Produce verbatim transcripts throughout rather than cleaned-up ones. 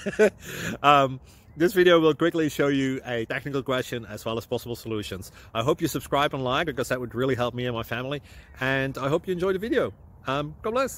um, this video will quickly show you a technical question as well as possible solutions. I hope you subscribe and like, because that would really help me and my family. And I hope you enjoy the video. Um, God bless.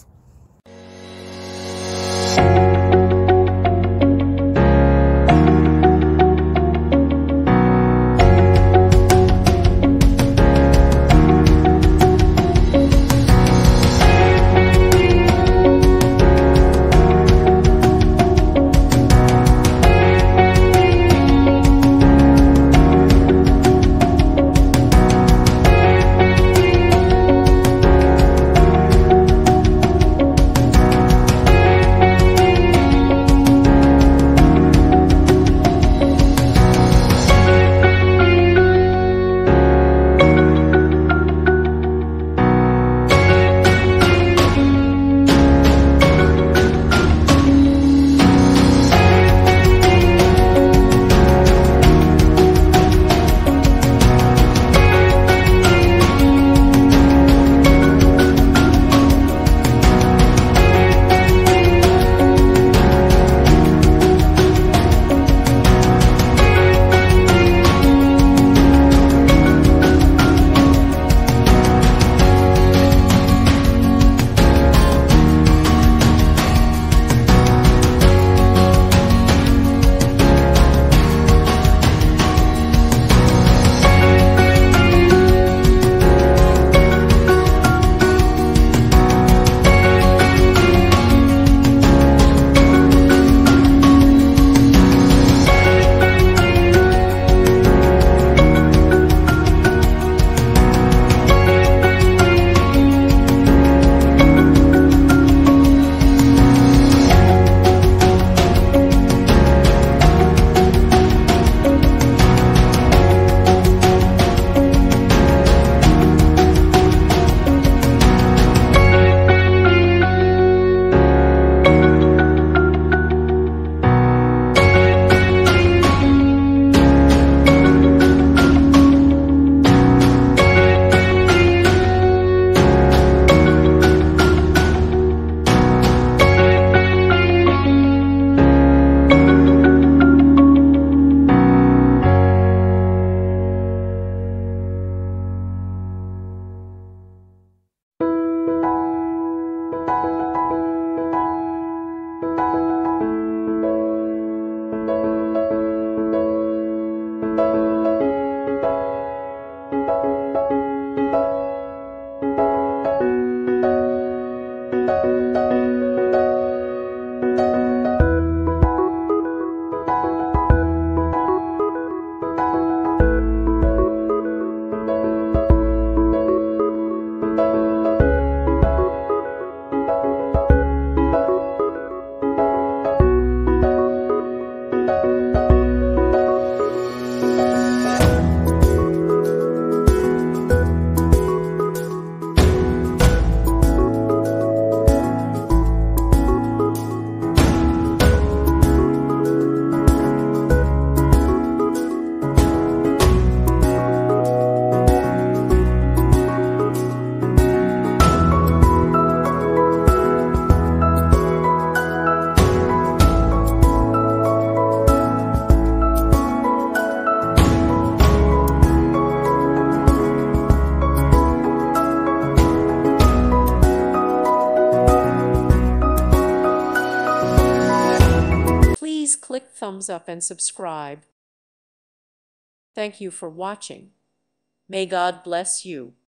Please click thumbs up and subscribe. Thank you for watching. May God bless you.